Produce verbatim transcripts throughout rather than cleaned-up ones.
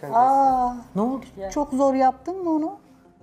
Aa, Ne oldu? çok zor yaptın mı onu?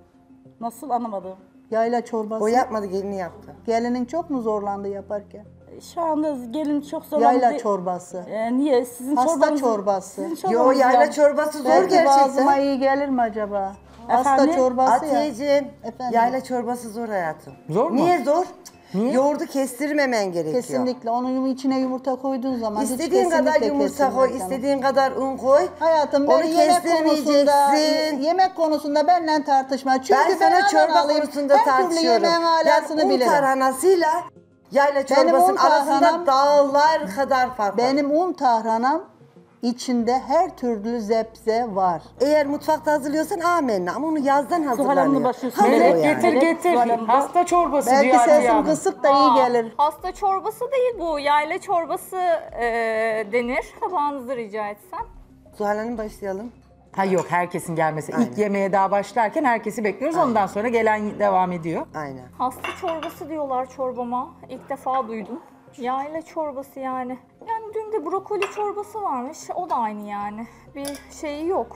Nasıl anlamadım. Yayla çorbası. O yapmadı, gelini yaptı. Gelinin çok mu zorlandı yaparken? Şu anda gelin çok zorlandı. Yayla çorbası. Ee, niye? Sizin Hasta çorbanız... çorbası. Sizin Yo, çorbanız yayla yani. çorbası zor Belki gerçekten. boğazıma iyi gelir mi acaba? Hasta Efendim? çorbası ya. Atiyeciğim, Efendim? yayla çorbası zor hayatım. Zor mu? Niye zor? Niye? Yoğurdu kestirmemen gerekiyor. Kesinlikle. Onun içine yumurta koyduğun zaman hiç İstediğin kadar kesinlikle yumurta koy, kesilmez istediğin kadar un koy. Hayatım Onu ben yemek konusunda, kestirmeyeceksin. yemek konusunda benimle tartışma. Çünkü Ben sana hemen çorba alayım, konusunda her türlü tartışıyorum. yemeğin alasını Yani un bilirim. tarhanasıyla yayla Benim çorbasının un arasında tarhanam- dağlar kadar fark var. Benim un tahranam içinde her türlü zebze var. Eğer mutfakta hazırlıyorsan amenna, ama onu yazdan Hanım'la hazırlanıyor. başlıyorsun. Hamur o Melek yani. getir Evet, getir. Zuhal Hanım. Hasta çorbası Belki diyor Atiye sesim Hanım. kısık da iyi Aa, gelir. Hasta çorbası değil bu. Yayla çorbası e, denir. Tabağınızı rica etsem. Zuhal Hanım, başlayalım. Ha yok, herkesin gelmesi. Aynen. İlk yemeğe daha başlarken herkesi bekliyoruz. Ondan sonra gelen devam ediyor. Aynen. Hasta çorbası diyorlar çorbama. İlk defa duydum. Yayla çorbası yani. Yani dün de brokoli çorbası varmış. O da aynı yani. Bir şeyi yok.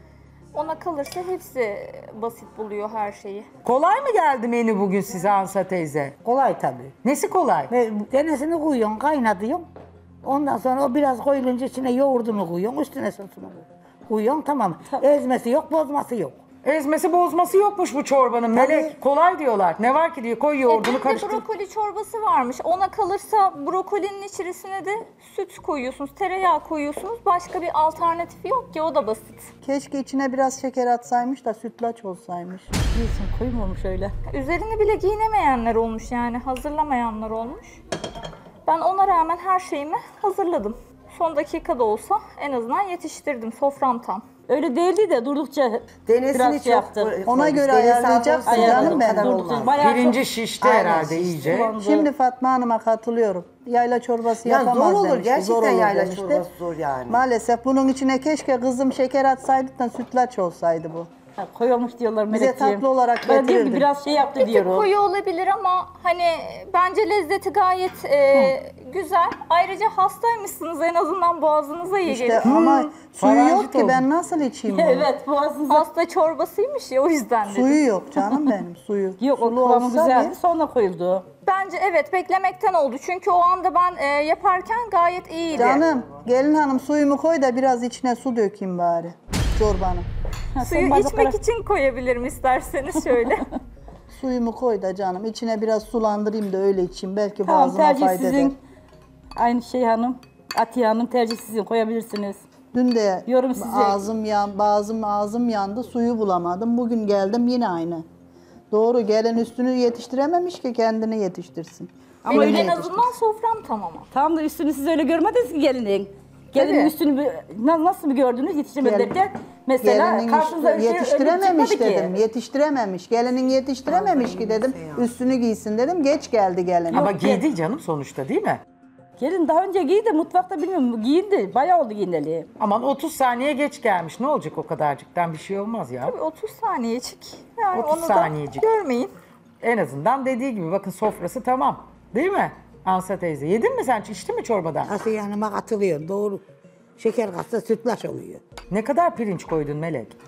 Ona kalırsa hepsi basit buluyor her şeyi. Kolay mı geldi menü bugün size Ansa teyze? Kolay tabii. Nesi kolay? Ve denesini koyuyorsun, kaynatıyorsun. Ondan sonra o biraz koyulunca içine yoğurdunu koyuyorsun, üstüne sosunu koyuyorsun, tamam. Ezmesi yok, bozması yok. Ezmesi bozması yokmuş bu çorbanın. Melek kolay diyorlar. Ne var ki diyor, koy E, yoğurdunu dün de karıştır. brokoli çorbası varmış. Ona kalırsa brokolinin içerisine de süt koyuyorsunuz, tereyağı koyuyorsunuz. Başka bir alternatifi yok ki, o da basit. Keşke içine biraz şeker atsaymış da sütlaç olsaymış. Yiyorsun, koymamış öyle. Üzerini bile giyinemeyenler olmuş yani, hazırlamayanlar olmuş. Ben ona rağmen her şeyimi hazırladım. Son dakikada olsa en azından yetiştirdim, sofram tam. Öyle değildi de durdukça Denesini biraz çok şey yaptı. koy- Ona koy. göre Denesi ayarlayacaksın az olsun, canım o benim. kadar Durdukça olmaz. bayağı Pirinci çok şişti Aynen, herhalde şişti. iyice. sulandı. Şimdi Fatma Hanım'a katılıyorum. Yayla çorbası Ya yapamaz zor olur, demişti. gerçekten zor olur yayla demişti. çorbası zor yani. Maalesef bunun içine keşke kızım şeker atsaydık da sütlaç olsaydı bu. Ha, koyulmuş diyorlar Bize Melekciğim. tatlı olarak Ben diyorum ki getirirdi. biraz şey yaptı Bir tık diyorum. koyu olabilir ama hani bence lezzeti gayet e, güzel. Ayrıca hastaymışsınız, en azından boğazınıza iyi İşte gelir. ama suyu parazit yok ki oldu. ben nasıl içeyim bunu? Evet, boğazınıza. Hasta çorbasıymış ya, o yüzden dedim. Suyu yok canım benim suyu. Yok, o Sulu kıvamı olsa güzeldi, bir- sonra koyuldu. Bence evet, beklemekten oldu. Çünkü o anda ben e, yaparken gayet iyiydi. Canım gelin hanım suyumu koy da biraz içine su dökeyim bari çorbanın. Ha, Suyu sen bardaklara- içmek için koyabilirim isterseniz şöyle. Suyumu koy da canım içine biraz sulandırayım da öyle içeyim. Belki Tamam, boğazıma tercih fayda eder. sizin. Aynı şey hanım. Atiye Hanım, tercih sizin, koyabilirsiniz. Dün de Yorum size. ağzım yan, bazım ağzım yandı, suyu bulamadım. Bugün geldim yine aynı. Doğru, gelin üstünü yetiştirememiş ki kendini yetiştirsin. Ama Kendini en yetiştir- azından sofram tamam. Tam da üstünü siz öyle görmediniz ki gelinin. Gelinin Tabii. üstünü bir- na- nasıl bir gördünüz yetiştirmedi Gelin- derken mesela Gelinin karşınıza üstü- bir şey yetiştirememiş çıkmadı ki. dedim. Yetiştirememiş. Gelinin yetiştirememiş ki dedim. Üstünü giysin dedim. Geç geldi gelin. Ama giydi canım sonuçta, değil mi? Gelin daha önce giydi, mutfakta bilmiyorum giyindi. Bayağı oldu giyineli. Aman otuz saniye geç gelmiş. Ne olacak o kadarcıktan, bir şey olmaz ya. Tabii otuz saniyecik. Yani otuz onu saniyecik. da görmeyin. En azından dediği gibi bakın, sofrası tamam. Değil mi Ansa teyze? Yedin mi sen? İçtin mi çorbadan? Asiye Hanım'a katılıyorum, doğru. Şeker katsa sütlaç oluyor. Ne kadar pirinç koydun Melek?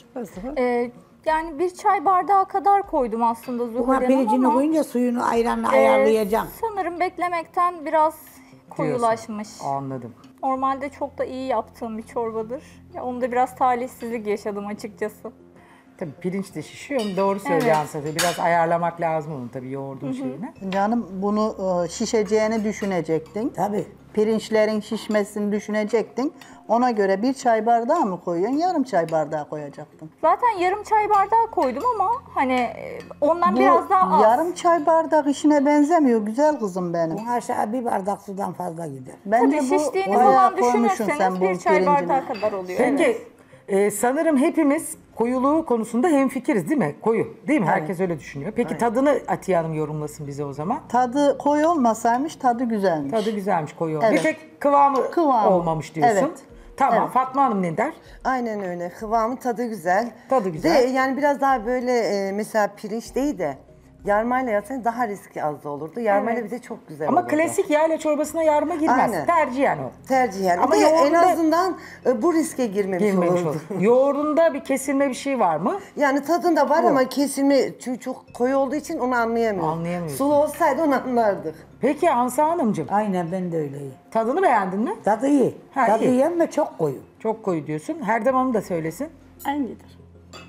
Ee, yani bir çay bardağı kadar koydum aslında Zuhal Buna Hanım pirincini ama koyunca suyunu ayranla e, ayarlayacaksın. sanırım beklemekten biraz koyulaşmış. Anladım. Normalde çok da iyi yaptığım bir çorbadır. Ya onda biraz talihsizlik yaşadım açıkçası. Tabii pirinç de şişiyor. Doğru söylüyor Evet. Ansa teyze. Biraz ayarlamak lazım onun tabii, yoğurdun şeyini. Canım bunu e, şişeceğini düşünecektin. Tabii. Pirinçlerin şişmesini düşünecektin. Ona göre bir çay bardağı mı koyuyorsun? Yarım çay bardağı koyacaktın. Zaten yarım çay bardağı koydum ama hani e, ondan Bu biraz daha az. yarım çay bardak işine benzemiyor güzel kızım benim. Buna aşağı bir bardak sudan fazla gider. Bence Tabii bu şiştiğini bayağı falan koymuşsun düşünürseniz sen bu bir çay pirincini. bardağı kadar oluyor. Peki Evet. e, sanırım hepimiz koyuluğu konusunda hemfikiriz değil mi? Koyu değil mi? Herkes öyle düşünüyor. Peki tadını Atiye Hanım yorumlasın bize o zaman. Tadı koyu olmasaymış tadı güzelmiş. Tadı güzelmiş, koyu olmuş. Evet. Bir tek kıvamı, Kıvamı. olmamış diyorsun. Evet. Tamam, Evet. Fatma Hanım ne der? Aynen öyle. Kıvamı, tadı güzel. Tadı güzel. De yani biraz daha böyle e, mesela pirinç değil de Yarmayla yapsan daha riski az da olurdu. Yarmayla Evet. bir de çok güzel Ama olurdu. klasik yayla çorbasına yarma girmez. Aynen. Tercih yani o. Tercih yani. Ama Ama en yoğurda- azından e, bu riske girmemiş, Girmemiş olurdu. olur. Yoğurdunda bir kesilme bir şey var mı? Yani tadında var ama kesilme çünkü çok koyu olduğu için onu anlayamıyorum. Anlayamıyorsun. Sulu olsaydı onu anlardık. Peki Ansa Hanımcığım, Aynen ben de öyleyim. tadını beğendin mi? Tadı iyi. Ha, Tadı iyi. iyi ama çok koyu. Çok koyu diyorsun. Herdem Hanım da söylesin. Aynıdır.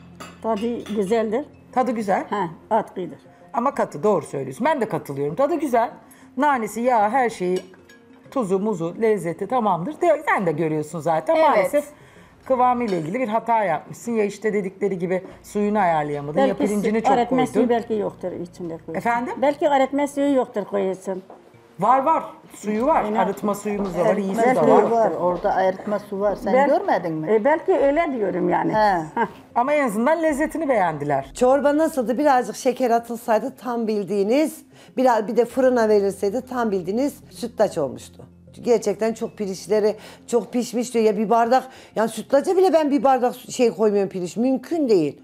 Tadı güzeldir. Tadı güzel Ha, atkıdır. ama katı, doğru söylüyorsun. Ben de katılıyorum. Tadı güzel. Nanesi, yağı, her şeyi, tuzu, muzu, lezzeti tamamdır. De, sen de görüyorsun zaten. Evet. Maalesef kıvamıyla ilgili bir hata yapmışsın. Ya işte dedikleri gibi suyunu ayarlayamadın, ya pirincini çok öğretmen suyu koydun. belki yoktur içinde koyuyorsun. Efendim? Belki öğretmen suyu yoktur koyuyorsun. Var var. Suyu var. Aynen. Arıtma suyumuz da var. iyi su Belki da var. var. Orada ayırtma su var. Sen Ben- görmedin mi? E, belki öyle diyorum yani. He. Hah. Ama en azından lezzetini beğendiler. Çorba nasıldı? Birazcık şeker atılsaydı tam bildiğiniz, biraz bir de fırına verilseydi tam bildiğiniz sütlaç olmuştu. Gerçekten çok pirinçleri çok pişmiş diyor. Ya bir bardak, yani sütlaca bile ben bir bardak şey koymuyorum pirinç. Mümkün değil.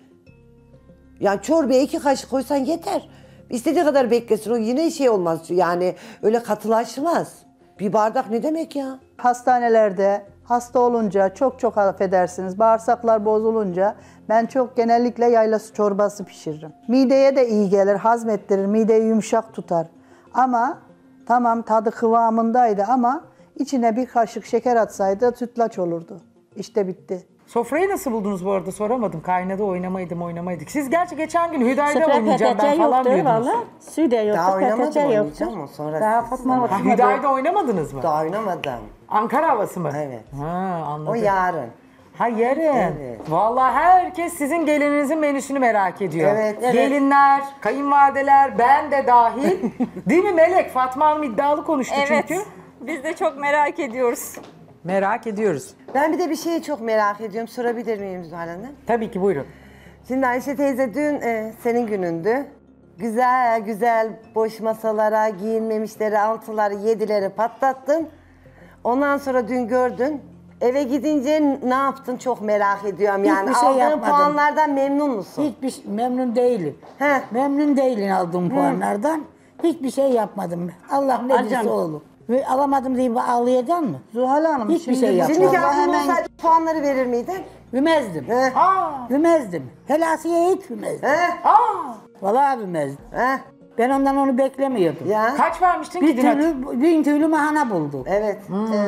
Yani çorbaya iki kaşık koysan yeter. İstediği kadar beklesin. O yine şey olmaz. Yani öyle katılaşmaz. Bir bardak ne demek ya? Hastanelerde hasta olunca çok çok affedersiniz bağırsaklar bozulunca ben çok genellikle yaylası çorbası pişiririm. Mideye de iyi gelir, hazmettirir, mideyi yumuşak tutar. Ama tamam tadı kıvamındaydı ama içine bir kaşık şeker atsaydı sütlaç olurdu. İşte bitti. Sofrayı nasıl buldunuz bu arada soramadım. Kaynadı oynamaydım oynamaydık. Siz gerçi geçen gün Hüdayda Sıfır oynayacağım P T C ben falan yoktur diyordunuz. valla. Suyu da yoktur, Daha oynamadım, P T C yoktur. oynayacağım ama sonra Daha siz- Fatma Ha, Fatma Hüdayda oynamadınız mı? Daha oynamadım. Ankara havası mı? Evet. Ha, anladım. O yarın. Ha yarın. Evet. Vallahi herkes sizin gelininizin menüsünü merak ediyor. Evet, evet. Gelinler, kayınvalideler, ben de dahil. Değil mi Melek? Fatma Hanım iddialı konuştu Evet. çünkü. Biz de çok merak ediyoruz. Merak ediyoruz. Ben bir de bir şeyi çok merak ediyorum. Sorabilir miyim Zuhal Hanım? Tabii ki buyurun. Şimdi Ayşe teyze dün e, senin günündü. Güzel güzel boş masalara, giyinmemişleri, altıları, yedileri patlattın. Ondan sonra dün gördün. Eve gidince ne yaptın çok merak ediyorum. Yani Hiçbir şey aldığın yapmadım. puanlardan memnun musun? Hiçbir şey- memnun değilim. He. Memnun değilim aldığım puanlardan. Hiçbir şey yapmadım. Allah ne Alacağım. bilirse olur. Ve alamadım diye ağlayacak mı? Zuhal Hanım Hiçbir şimdi şey bu yapmadım. Şimdiki çorba aklın hemen olsaydı puanları verir miydin? Vümezdim. He. Vümezdim. Helasiye hiç vümezdim. He? Vallahi vümezdim. He? Ben ondan onu beklemiyordum. Ya. Kaç vermiştin ki Bir dün? türlü, bin türlü mahana buldu. Evet.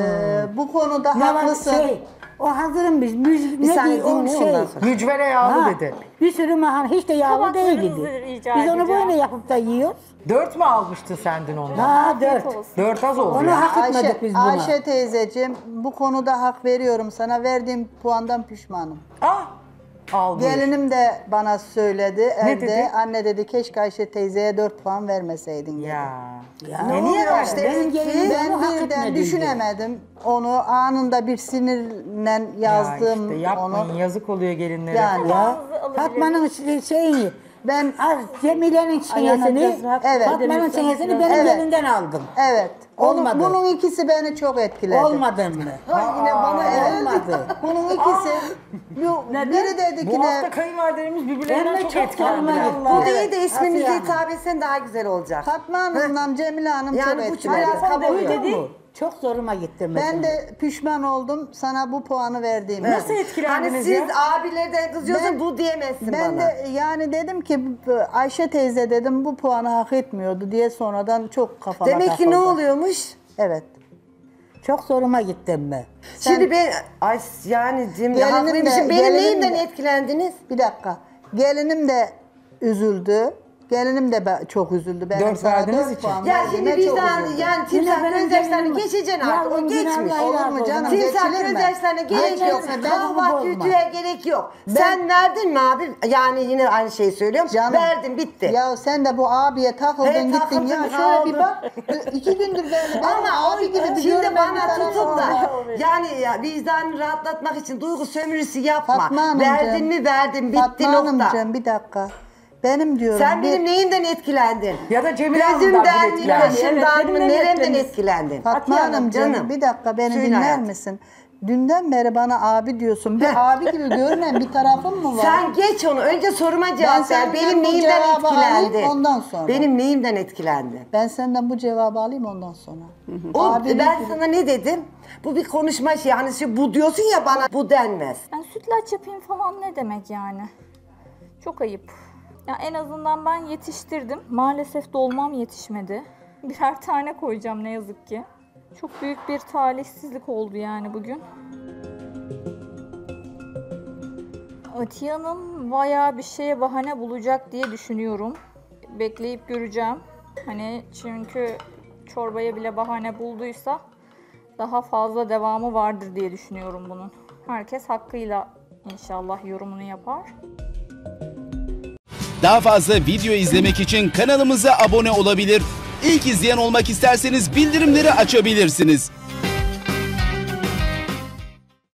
Ee, bu konuda Ne var haklısın. şey, o hazırım biz. Müzik, Bir ne saniye diyor o dinle şey. ondan sonra. Mücvere yağlı Ha, dedi. Bir sürü mahana hiç de yağlı değil Tabaklarınızı idi. rica Biz onu edeceğim. böyle yapıp da yiyoruz. Dört mü almıştın sen dün ondan? Ha dört. olsun. Dört az oldu Onu ya. hak Ayşe, etmedik biz buna. Ayşe teyzeciğim bu konuda hak veriyorum sana. Verdiğim puandan pişmanım. Ah! Al buyur. Gelinim de bana söyledi evde. dedi? Anne dedi keşke Ayşe teyzeye dört puan vermeseydin dedi. Ya. Ya. E niye oluyor verdin? işte? Benim gelinim Ben onu hak birden etmedi diyor. düşünemedim. Onu anında bir sinirle yazdım Ya işte yapmayın, onu. yazık oluyor gelinlere. Yani Ya Tabağınızı alabilir Fatma'nın şey- şeyi, ben az Cemile'nin çenesini, Evet. Fatma'nın çenesini benim Evet. elinden aldım. evet. Onun, Olmadı. bunun ikisi beni çok etkiledi. Olmadı mı? Yine bana Olmadı. Bunun ikisi. Bu, biri dedi ki Bu ne? hafta kayınvalidelerimiz birbirlerinden Ben de çok, çok etkilendiler. sorma Bu değil de ismimizi Asiye hitap etsen daha güzel olacak. Fatma Hanım'la Cemile Hanım Yani çok bu etkiledi. biraz kabul Duydun dedi. mu? Çok zoruma gitti mesela. Ben de pişman oldum sana bu puanı verdiğim. Nasıl Hani etkilendiniz siz ya? abilerden kızıyorsun Ben- bu diyemezsin Ben bana. de yani dedim ki bu- Ayşe teyze dedim bu puanı hak etmiyordu diye sonradan çok kafama Demek ki ne takıldı. oluyormuş? Evet. Çok zoruma gittim ben. Şimdi ben ay yani Cemile Gelinim de- haklıymışım. Benim gelinim neyimden de- etkilendiniz? Bir dakika. Gelinim de üzüldü. Gelinim de be- çok üzüldü. Benim Dört sana verdiğiniz dört için. puan Ya verdiğime şimdi çok vicdan üzüldü. yani timsah benim gözyaşlarını gelinim- geçeceksin artık. O Yavrum, geçmiş. günahlar Olur helal mu olsun. canım? Timsah Geçilir mi? gözyaşlarına gerek Geçilir yok. mi? Ben Kahvaltı bunu bozma. ütüye gerek yok. Sen verdin mi abi? Yani yine aynı şeyi söylüyorum. Canım. Verdin bitti. Ya sen de bu abiye takıldın He, gittin takıldım, ya şöyle bir kaldım. bak. İki gündür beni ben Ama abi gibi bir şimdi görmem bir bana tane tutup oldu. da yani ya vicdanını rahatlatmak için duygu sömürüsü yapma. Fatma Hanımcığım. Verdin mi verdin bitti Fatma nokta. Hanımcığım bir dakika. Benim diyorum. Sen bir- benim neyimden etkilendin? Ya da Cemile Hanım'dan Gözümden bile mi, etkilendin. kaşımdan Evet, mı, benimle neremden etkilendiniz. etkilendin? Fatma Atiye Hanım, Hanımcığım canım. bir dakika beni Söyle dinler hayatım. misin? Dünden beri bana abi diyorsun. Bir abi gibi görünen bir tarafın mı var? Sen geç onu. Önce soruma Ben cevap ver. senden Benim bu neyimden cevabı alayım, etkilendi? ondan sonra. Benim neyimden etkilendi? Ben senden bu cevabı alayım ondan sonra. O, Abi ben ne- sana ne dedim? Bu bir konuşma şey. Hani şu bu diyorsun ya bana bu denmez. Yani sütlaç yapayım falan ne demek yani? Çok ayıp. Ya en azından ben yetiştirdim. Maalesef dolmam yetişmedi. Birer tane koyacağım ne yazık ki. Çok büyük bir talihsizlik oldu yani bugün. Atiye Hanım bayağı bir şeye bahane bulacak diye düşünüyorum. Bekleyip göreceğim. Hani çünkü çorbaya bile bahane bulduysa daha fazla devamı vardır diye düşünüyorum bunun. Herkes hakkıyla inşallah yorumunu yapar. Daha fazla video izlemek için kanalımıza abone olabilir. İlk izleyen olmak isterseniz bildirimleri açabilirsiniz.